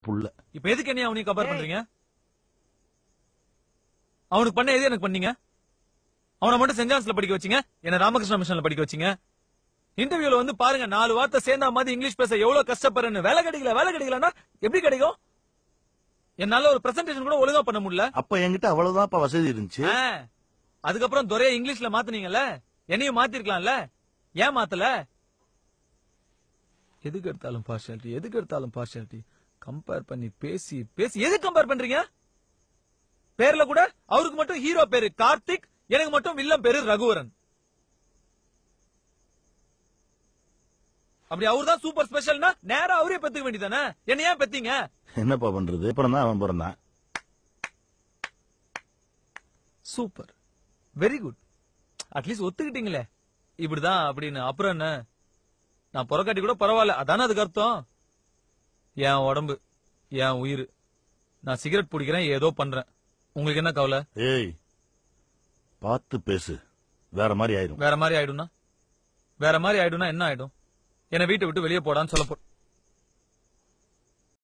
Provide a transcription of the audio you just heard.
புள்ள. இப்ப எதுக்கு என்ன அவனையும் கம்பேர் பண்றீங்க? அவனுக்கு பண்ண எது எனக்கு பண்ணீங்க? அவனை மட்டும் சென்ட் ஜான்ஸ்ல படிக்க வச்சீங்க, என்ன ராமகிருஷ்ண மிஷன்ல படிக்க வச்சீங்க. இன்டர்வியூல வந்து பாருங்க, 4 வார்த்தை சேர்ந்தா மாதிரி இங்கிலீஷ் பேச எவ்வளவு கஷ்டப்படுறேன்னு. வேலை கிடைக்கலன்னா எப்படி கிடைக்கும்? என்னால ஒரு பிரசன்டேஷன் கூட ஒழுங்கா பண்ண முடியல. அப்ப என்கிட்ட அவ்வளவுதான் வசதி இருந்துச்சு. அதுக்கப்புறம் துறைய இங்கிலீஷ்ல மாத்துனீங்கல்ல, என்னையும் மாத்திருக்கலாம்ல, ஏன் மாத்தல? எதுக்கு எடுத்தாலும் பார்ஷியாலிட்டி கம்பேர் பண்ணி பேசி எது கம்பேர் பண்றீங்க? பேர்ல கூட அவருக்கு மட்டும் ஹீரோ பேரு கார்த்திக், எனக்கு மட்டும் வில்லன் பேரு ரகுவரன். அப்படி அவர்தான் சூப்பர் ஸ்பெஷல்னா நேரா அவரே பெத்துக்க வேண்டியதானே, என்ன ஏன் பெத்தீங்க? என்னப்பா பண்றது, அப்புறம் தான் அவன் பிறந்தான். சூப்பர், வெரி குட், அட்லீஸ்ட் ஒத்துக்கிட்டீங்களே இப்படிதான் அப்படின்னு. அப்புறம் என்ன, நான் புறக்காட்டி கூட பரவாயில்ல, அதானே அதுக்கு அர்த்தம். என் உடம்பு, என் உயிர், நான் சிகரெட் பிடிக்கிறேன், ஏதோ பண்றேன், உங்களுக்கு என்ன கவலை? ஏய், பார்த்து பேசு, வேற மாதிரி ஆயிடும். வேற மாதிரி ஆயிடும்னா என்ன ஆயிடும்? என்ன வீட்டை விட்டு வெளியே போடான்னு சொல்ல